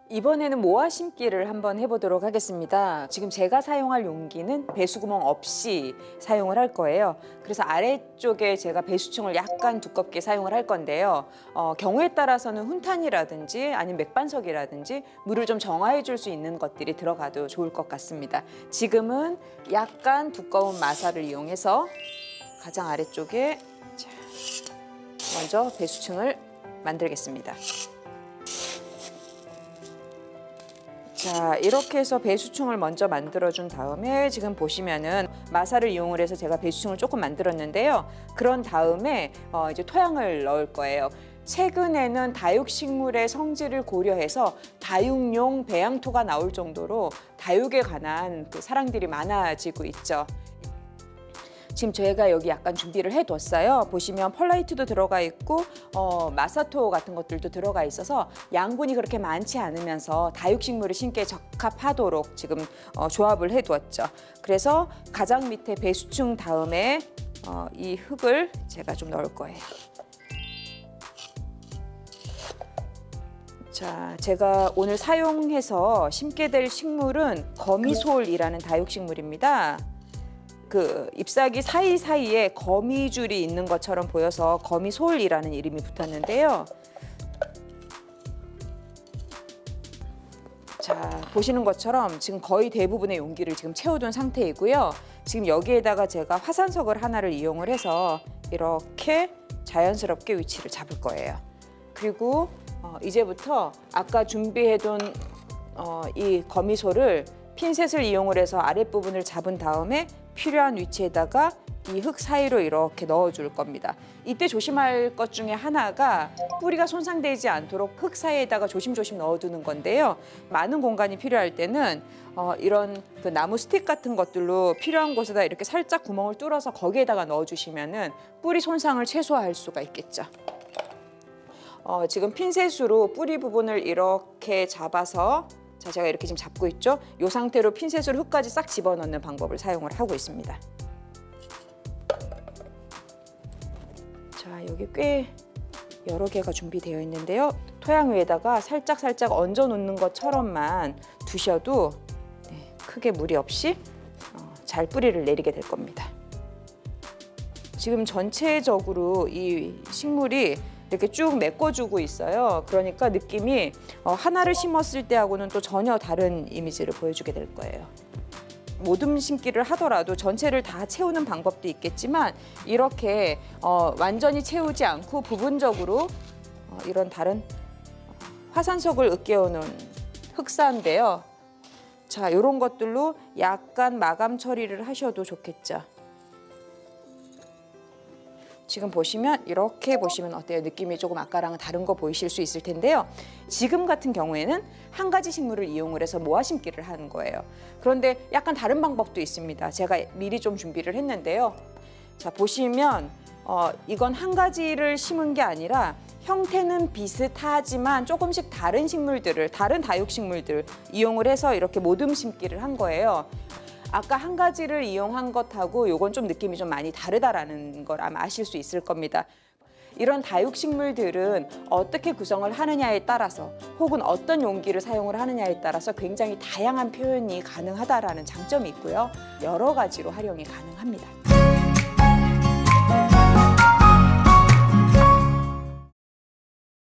이번에는 모아 심기를 한번 해보도록 하겠습니다. 지금 제가 사용할 용기는 배수구멍 없이 사용을 할 거예요. 그래서 아래쪽에 제가 배수층을 약간 두껍게 사용을 할 건데요. 경우에 따라서는 훈탄이라든지 아니면 맥반석이라든지 물을 좀 정화해 줄 수 있는 것들이 들어가도 좋을 것 같습니다. 지금은 약간 두꺼운 마사를 이용해서 가장 아래쪽에 먼저 배수층을 만들겠습니다. 자, 이렇게 해서 배수층을 먼저 만들어준 다음에 지금 보시면은 마사를 이용을 해서 제가 배수층을 조금 만들었는데요. 그런 다음에 이제 토양을 넣을 거예요. 최근에는 다육식물의 성질을 고려해서 다육용 배양토가 나올 정도로 다육에 관한 그 사랑들이 많아지고 있죠. 지금 저희가 여기 약간 준비를 해뒀어요. 보시면 펄라이트도 들어가 있고 마사토 같은 것들도 들어가 있어서 양분이 그렇게 많지 않으면서 다육식물을 심기에 적합하도록 지금 조합을 해두었죠. 그래서 가장 밑에 배수층 다음에 이 흙을 제가 좀 넣을 거예요. 자, 제가 오늘 사용해서 심게 될 식물은 거미솔이라는 다육식물입니다. 그 잎사귀 사이사이에 거미줄이 있는 것처럼 보여서 거미솔이라는 이름이 붙었는데요. 자, 보시는 것처럼 지금 거의 대부분의 용기를 지금 채워둔 상태이고요. 지금 여기에다가 제가 화산석을 하나를 이용을 해서 이렇게 자연스럽게 위치를 잡을 거예요. 그리고 이제부터 아까 준비해둔 이 거미솔을 핀셋을 이용을 해서 아랫부분을 잡은 다음에 필요한 위치에다가 이 흙 사이로 이렇게 넣어줄 겁니다. 이때 조심할 것 중에 하나가 뿌리가 손상되지 않도록 흙 사이에다가 조심조심 넣어두는 건데요. 많은 공간이 필요할 때는 이런 그 나무 스틱 같은 것들로 필요한 곳에다 이렇게 살짝 구멍을 뚫어서 거기에다가 넣어주시면은 뿌리 손상을 최소화할 수가 있겠죠. 지금 핀셋으로 뿌리 부분을 이렇게 잡아서 자, 제가 이렇게 지금 잡고 있죠? 이 상태로 핀셋으로 흙까지 싹 집어넣는 방법을 사용을 하고 있습니다. 자, 여기 꽤 여러 개가 준비되어 있는데요. 토양 위에다가 살짝 얹어 놓는 것처럼만 두셔도 크게 무리 없이 잘 뿌리를 내리게 될 겁니다. 지금 전체적으로 이 식물이 이렇게 쭉 메꿔주고 있어요. 그러니까 느낌이 하나를 심었을 때하고는 또 전혀 다른 이미지를 보여주게 될 거예요. 모둠 심기를 하더라도 전체를 다 채우는 방법도 있겠지만 이렇게 완전히 채우지 않고 부분적으로 이런 다른 화산석을 으깨어놓은 흑사인데요. 자, 이런 것들로 약간 마감 처리를 하셔도 좋겠죠. 지금 보시면 이렇게 보시면 어때요? 느낌이 조금 아까랑은 다른 거 보이실 수 있을 텐데요. 지금 같은 경우에는 한 가지 식물을 이용을 해서 모아 심기를 하는 거예요. 그런데 약간 다른 방법도 있습니다. 제가 미리 좀 준비를 했는데요. 자, 보시면 이건 한 가지를 심은 게 아니라 형태는 비슷하지만 조금씩 다른 식물들을, 다른 다육식물들 이용을 해서 이렇게 모둠 심기를 한 거예요. 아까 한 가지를 이용한 것하고 요건 좀 느낌이 좀 많이 다르다라는 걸 아마 아실 수 있을 겁니다. 이런 다육식물들은 어떻게 구성을 하느냐에 따라서 혹은 어떤 용기를 사용을 하느냐에 따라서 굉장히 다양한 표현이 가능하다라는 장점이 있고요. 여러 가지로 활용이 가능합니다.